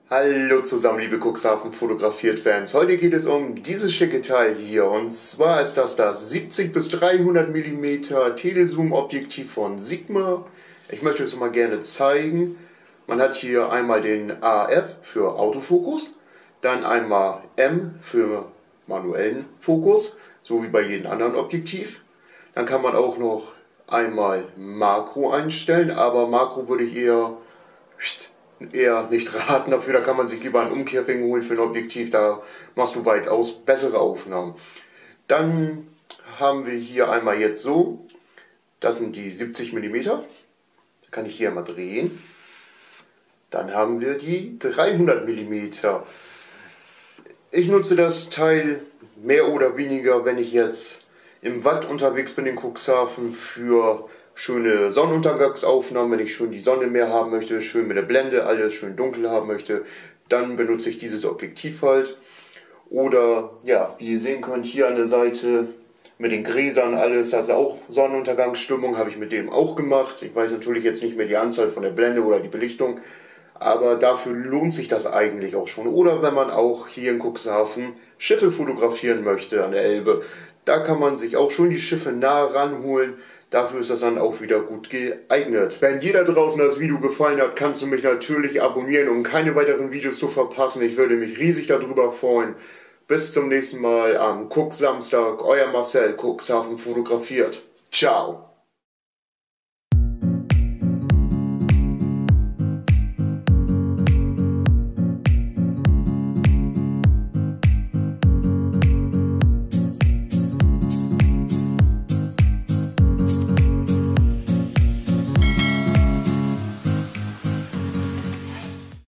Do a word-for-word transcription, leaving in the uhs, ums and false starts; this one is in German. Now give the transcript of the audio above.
Hallo zusammen, liebe Cuxhaven fotografiert Fans. Heute geht es um dieses schicke Teil hier. Und zwar ist das das siebzig bis dreihundert Millimeter Telezoom Objektiv von Sigma. Ich möchte es mal gerne zeigen. Man hat hier einmal den A F für Autofokus, dann einmal M für manuellen Fokus, so wie bei jedem anderen Objektiv. Dann kann man auch noch einmal Makro einstellen, aber Makro würde ich eher eher nicht raten dafür, da kann man sich lieber einen Umkehrring holen für ein Objektiv, da machst du weitaus bessere Aufnahmen. Dann haben wir hier einmal jetzt so, das sind die siebzig Millimeter, da kann ich hier mal drehen. Dann haben wir die dreihundert Millimeter. Ich nutze das Teil mehr oder weniger, wenn ich jetzt im Watt unterwegs bin in Cuxhaven, für schöne Sonnenuntergangsaufnahmen, wenn ich schön die Sonne mehr haben möchte, schön mit der Blende, alles schön dunkel haben möchte, dann benutze ich dieses Objektiv halt. Oder ja, wie ihr sehen könnt, hier an der Seite mit den Gräsern alles, also auch Sonnenuntergangsstimmung habe ich mit dem auch gemacht. Ich weiß natürlich jetzt nicht mehr die Anzahl von der Blende oder die Belichtung, aber dafür lohnt sich das eigentlich auch schon. Oder wenn man auch hier in Cuxhaven Schiffe fotografieren möchte an der Elbe, da kann man sich auch schon die Schiffe nah ranholen. Dafür ist das dann auch wieder gut geeignet. Wenn dir da draußen das Video gefallen hat, kannst du mich natürlich abonnieren, um keine weiteren Videos zu verpassen. Ich würde mich riesig darüber freuen. Bis zum nächsten Mal am Cux Samstag. Euer Marcel, Cuxhaven fotografiert. Ciao.